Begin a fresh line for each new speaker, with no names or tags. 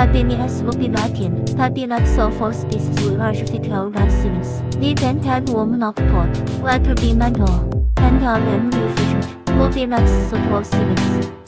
HTTPS Latin, Tabilat Sophos this will artificial license. The Dental Woman of Port, Water be mental, and memory efficient, Mobilat Sophos.